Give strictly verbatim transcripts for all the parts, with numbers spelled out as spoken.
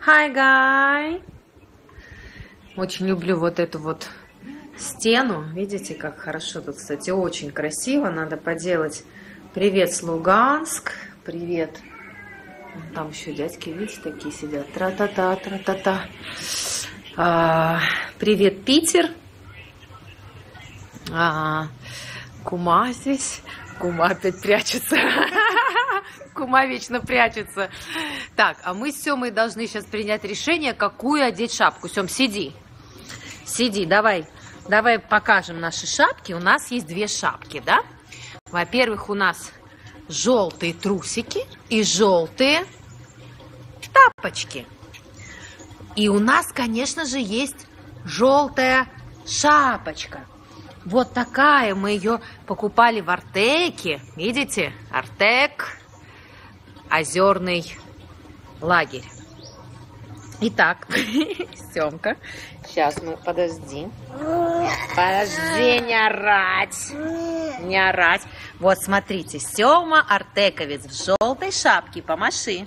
Hi, guy! Очень люблю вот эту вот стену. Видите, как хорошо тут, кстати, очень красиво. Надо поделать. Привет, Луганск. Привет. Там еще дядьки, видите, такие сидят. Тра-та-та, тра-та-та. А, привет, Питер. А, Кума здесь. Кума опять прячется. Кума вечно прячется. Так, а мы с Семой должны сейчас принять решение, какую одеть шапку. Сем, сиди. Сиди, давай. Давай покажем наши шапки. У нас есть две шапки, да? Во-первых, у нас желтые трусики и желтые тапочки. И у нас, конечно же, есть желтая шапочка. Вот такая. Мы ее покупали в Артеке. Видите? Артек. Озерный лагерь. Итак, Семка. Сейчас мы, подожди. Подожди, не орать. Не орать. Вот, смотрите, Сема Артековец в желтой шапке. Помаши.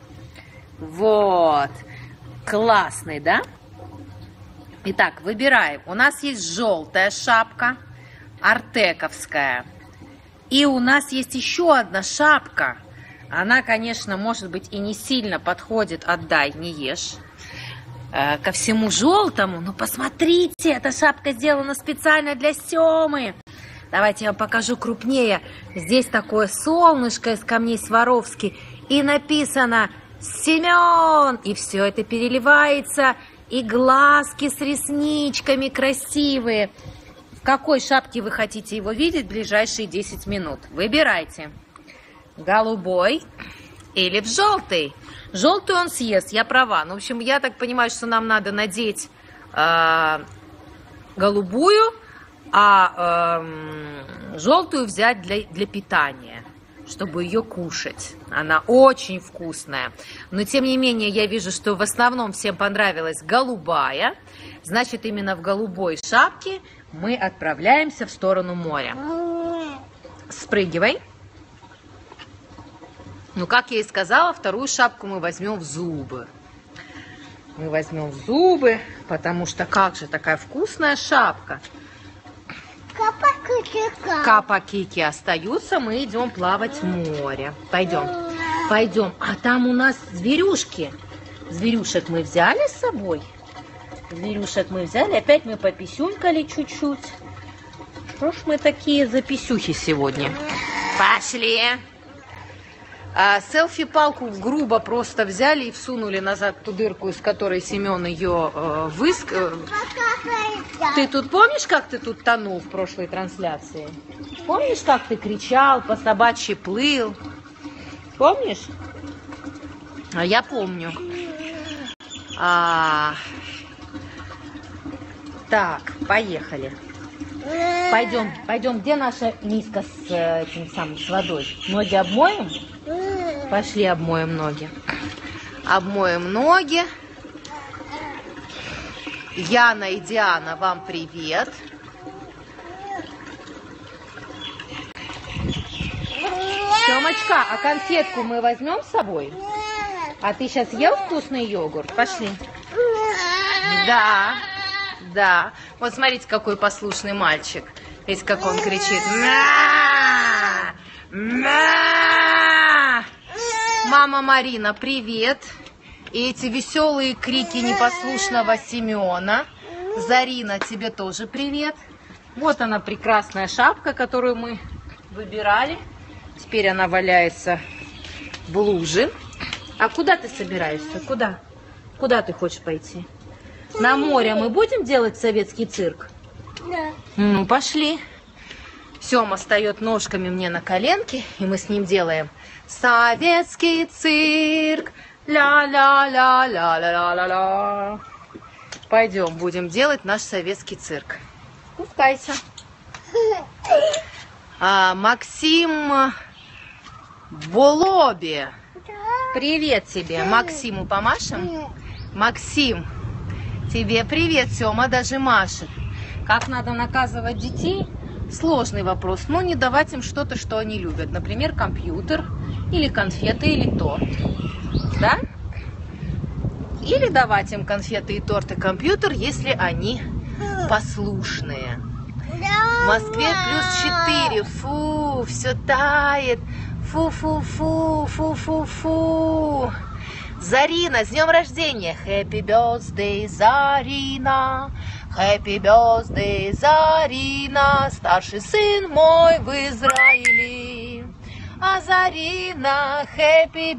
Вот. Классный, да? Итак, выбираем. У нас есть желтая шапка, артековская. И у нас есть еще одна шапка. Она, конечно, может быть и не сильно подходит, отдай, не ешь, э, ко всему желтому. Но посмотрите, эта шапка сделана специально для Семы. Давайте я вам покажу крупнее. Здесь такое солнышко из камней Сваровски. И написано «Семен». И все это переливается. И глазки с ресничками красивые. В какой шапке вы хотите его видеть в ближайшие десять минут? Выбирайте. Голубой или в желтый. Желтый он съест, я права. Ну, в общем, я так понимаю, что нам надо надеть э, голубую, а э, желтую взять для, для питания, чтобы ее кушать. Она очень вкусная. Но, тем не менее, я вижу, что в основном всем понравилась голубая. Значит, именно в голубой шапке мы отправляемся в сторону моря. Спрыгивай. Ну, как я и сказала, вторую шапку мы возьмем в зубы. Мы возьмем в зубы, потому что как же такая вкусная шапка. Капа-кики остаются, мы идем плавать в море. Пойдем, пойдем. А там у нас зверюшки. Зверюшек мы взяли с собой. Зверюшек мы взяли. Опять мы пописюнькали чуть-чуть. Что ж мы такие записюхи сегодня? Пошли. А, селфи-палку грубо просто взяли и всунули назад ту дырку, из которой Семен ее э, выск... Ты тут помнишь, как ты тут тонул в прошлой трансляции? Помнишь, как ты кричал, по собачьи плыл? Помнишь? А я помню. А... Так, поехали. Пойдем, пойдем. Где наша миска с этим самым, с водой? Ноги обмоем? Пошли обмоем ноги. Обмоем ноги. Яна и Диана, вам привет. Семочка, а конфетку мы возьмем с собой? А ты сейчас ел вкусный йогурт? Пошли. Да, да. Вот смотрите, какой послушный мальчик. Видите, как он кричит. Ма! Ма! Мама Марина, привет. И эти веселые крики непослушного Семена. Зарина, тебе тоже привет. Вот она, прекрасная шапка, которую мы выбирали. Теперь она валяется в луже. А куда ты собираешься? Куда? Куда ты хочешь пойти? На море мы будем делать советский цирк? Да. Ну, пошли. Сема встает ножками мне на коленки, и мы с ним делаем советский цирк. Ля-ля-ля-ля-ля-ля-ля. Пойдем, будем делать наш советский цирк. Спускайся. А, Максим Болоби. Привет тебе. Максиму помашем? Максим, тебе привет. Сема даже машет. Как надо наказывать детей? Сложный вопрос. Но не давать им что-то, что они любят. Например, компьютер, или конфеты, или торт. Да? или давать им конфеты и торт и компьютер, если они послушные. В Москве плюс четыре. Фу, все тает. Фу-фу-фу, фу-фу-фу. Зарина, с днем рождения. Happy birthday, Зарина. Happy birthday, Зарина. Старший сын мой в Израиле. А Зарина, happy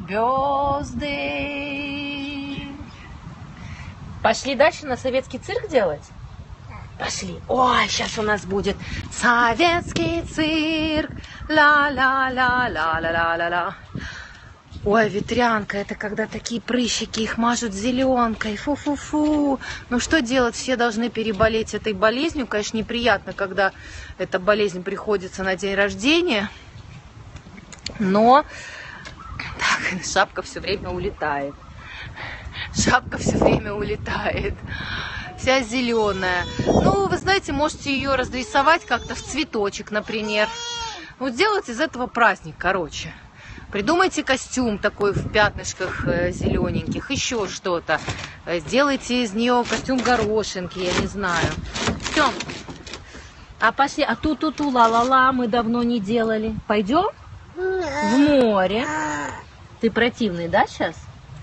birthday. Пошли дальше на советский цирк делать? Пошли. Ой, сейчас у нас будет советский цирк. Ла-ла-ла-ла-ла-ла-ла-ла. Ой, ветрянка, это когда такие прыщики, их мажут зеленкой. Фу-фу-фу. Ну что делать? Все должны переболеть этой болезнью. Конечно, неприятно, когда эта болезнь приходится на день рождения. Но так, шапка все время улетает. Шапка все время улетает. Вся зеленая. Ну, вы знаете, можете ее разрисовать как-то в цветочек, например. Вот сделать из этого праздник, короче. Придумайте костюм такой в пятнышках зелененьких, еще что-то. Сделайте из нее костюм горошинки, я не знаю. Все. А пошли, а ту-ту-ту, ла-ла-ла мы давно не делали. Пойдем? В море. Ты противный, да, сейчас?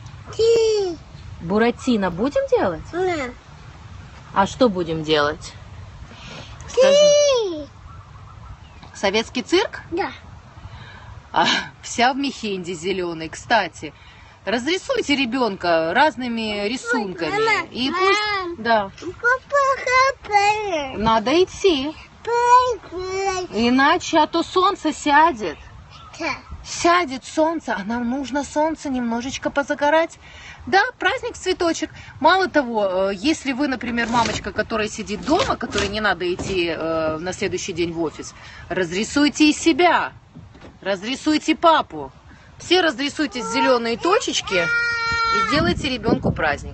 Буратино будем делать? А что будем делать? Скажи. Советский цирк? Да. А, вся в мехенде зеленой. Кстати, разрисуйте ребенка разными рисунками. Мама, И мам. пусть... Да. Надо идти. Иначе, а то солнце сядет. Сядет солнце, а нам нужно солнце немножечко позагорать. Да, праздник цветочек. Мало того, если вы, например, мамочка, которая сидит дома, которой не надо идти э, на следующий день в офис, разрисуйте и себя, разрисуйте папу. Все разрисуйте зеленые точечки и сделайте ребенку праздник.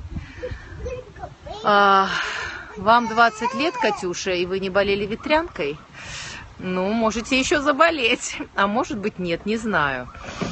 А, вам двадцать лет, Катюша, и вы не болели ветрянкой? Ну, можете еще заболеть, а может быть нет, не знаю.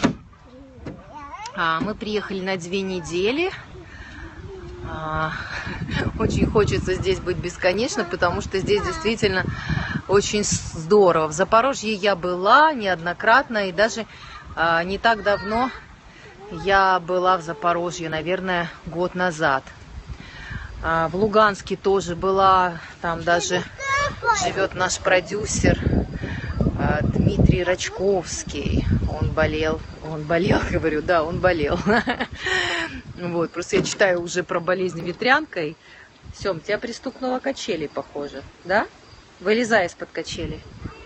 А, мы приехали на две недели. А, очень хочется здесь быть бесконечно, потому что здесь действительно очень здорово. В Запорожье я была неоднократно, и даже а, не так давно я была в Запорожье, наверное, год назад. А, в Луганске тоже была, там даже живет наш продюсер Дмитрий Рачковский. Он болел, он болел, говорю, да, он болел. Вот, просто я читаю уже про болезнь ветрянкой. Сем, тебя пристукнуло качели, похоже, да? Вылезай из-под качели.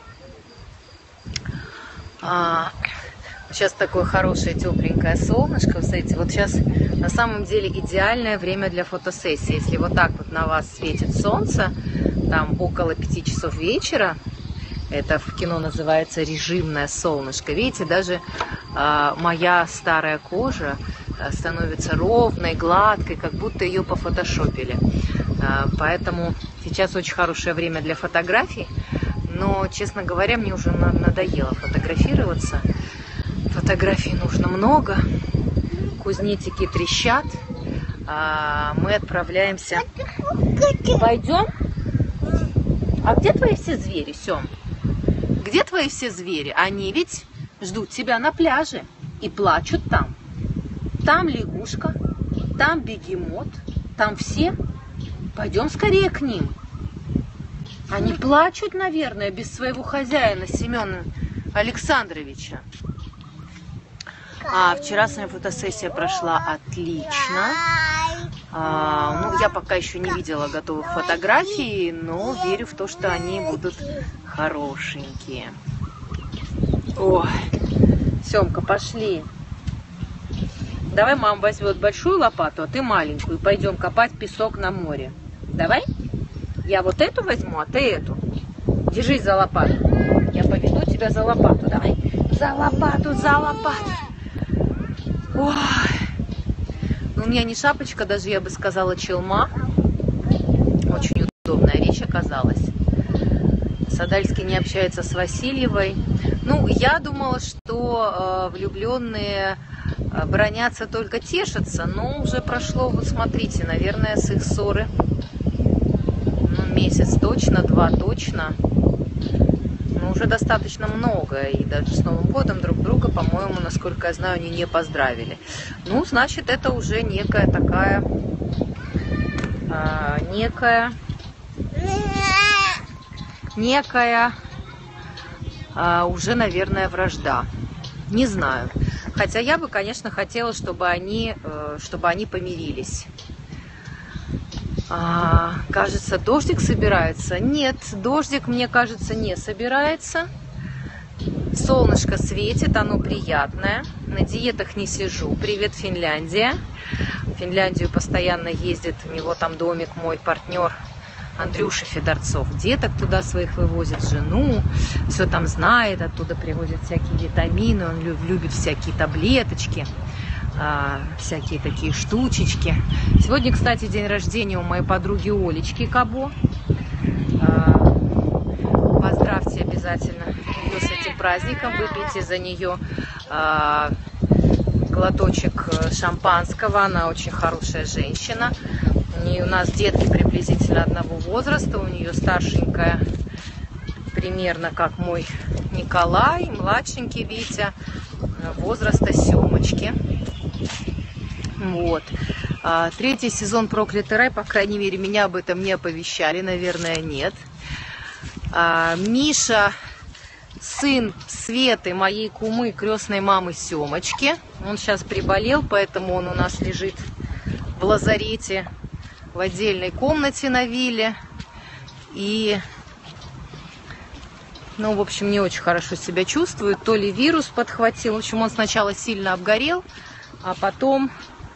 А, сейчас такое хорошее, тепленькое солнышко. Смотрите, вот сейчас на самом деле идеальное время для фотосессии. Если вот так вот на вас светит солнце, там около пяти часов вечера, это в кино называется режимное солнышко. Видите, даже а, моя старая кожа а, становится ровной, гладкой, как будто ее пофотошопили. А, поэтому сейчас очень хорошее время для фотографий. Но, честно говоря, мне уже надоело фотографироваться. Фотографий нужно много. Кузнечики трещат. А, мы отправляемся. Пойдем? А где твои все звери, Сем? Где твои все звери? Они ведь ждут тебя на пляже и плачут там. Там лягушка, там бегемот, там все. Пойдем скорее к ним. Они плачут, наверное, без своего хозяина Семена Александровича. А вчера с вами фотосессия прошла отлично. А, ну, я пока еще не видела готовых фотографий, но верю в то, что они будут хорошенькие. Ой, Семка, пошли. Давай мама возьмет большую лопату, а ты маленькую. Пойдем копать песок на море. Давай? Я вот эту возьму, а ты эту. Держись за лопату. Я поведу тебя за лопату. Давай. За лопату, за лопату. Ой. У меня не шапочка, даже я бы сказала челма. Очень удобная вещь оказалась. Садальский не общается с Васильевой. Ну, я думала, что э, влюбленные бронятся, только тешатся, но уже прошло, вот смотрите, наверное, с их ссоры, ну, месяц точно, два точно, но уже достаточно много, и даже с Новым годом друг друга, по-моему, насколько я знаю, они не поздравили. Ну, значит, это уже некая такая, а, некая, некая, а, уже, наверное, вражда. Не знаю. Хотя я бы, конечно, хотела, чтобы они, чтобы они помирились. А, кажется, дождик собирается. Нет, дождик, мне кажется, не собирается. Солнышко светит, оно приятное. На диетах не сижу. Привет, Финляндия. В Финляндию постоянно ездит, у него там домик мой партнер Андрюша Федорцов. Деток туда своих вывозит, жену, все там знает, оттуда привозят всякие витамины, он любит всякие таблеточки, всякие такие штучечки. Сегодня, кстати, день рождения у моей подруги Олечки Кабо. Поздравьте обязательно ее с этим праздником, выпейте за нее глоточек шампанского, она очень хорошая женщина. И у нас детки приблизительно одного возраста, у нее старшенькая примерно как мой Николай, младшенький Витя возраста Семочки. Вот. А, третий сезон «Проклятый рай», по крайней мере, меня об этом не оповещали, наверное, нет. А, Миша, сын Светы, моей кумы, крестной мамы Семочки. Он сейчас приболел, поэтому он у нас лежит в лазарете, в отдельной комнате на вилле. И, ну, в общем, не очень хорошо себя чувствует. То ли вирус подхватил. В общем, он сначала сильно обгорел, а потом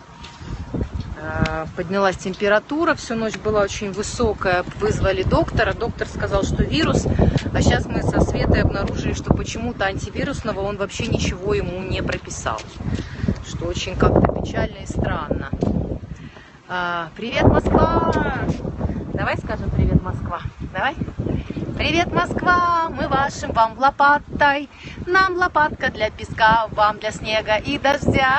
э, поднялась температура. Всю ночь была очень высокая. Вызвали доктора. Доктор сказал, что вирус. А сейчас мы со Светой обнаружили, что почему-то антивирусного он вообще ничего ему не прописал. Что очень как-то печально и странно. А, привет, Москва! Давай скажем привет, Москва. Давай. Привет, Москва! Мы вашим вам лопатой. Нам лопатка для песка, вам для снега и дождя.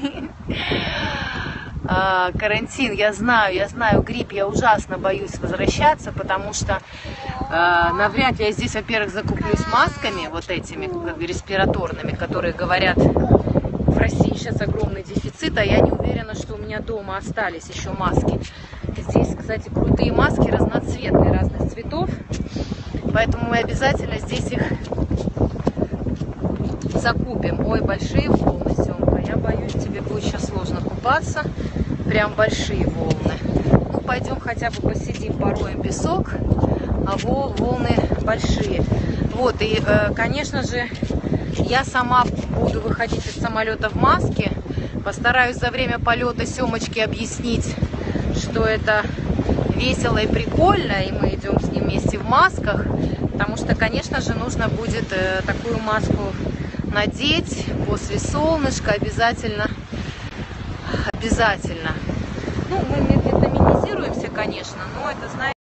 А, карантин, я знаю, я знаю, грипп, я ужасно боюсь возвращаться, потому что а, навряд ли я здесь, во-первых, закуплюсь масками, вот этими респираторными, которые говорят, в России сейчас огромный дефицит, а я не уверена, что у меня дома остались еще маски. Здесь, кстати, крутые маски, разноцветные, разных цветов, поэтому мы обязательно здесь их закупим. Ой, большие волны, Семка, я боюсь, тебе будет сейчас сложно купаться, прям большие волны. Ну, пойдем хотя бы посидим, пороем песок, а волны большие. Вот, и, конечно же, я сама буду выходить из самолета в маске. Постараюсь за время полета Семочке объяснить, что это весело и прикольно, и мы идем с ним вместе в масках. Потому что, конечно же, нужно будет такую маску надеть после солнышка обязательно. Обязательно. Ну, мы витаминизируемся, конечно, но это, знаете,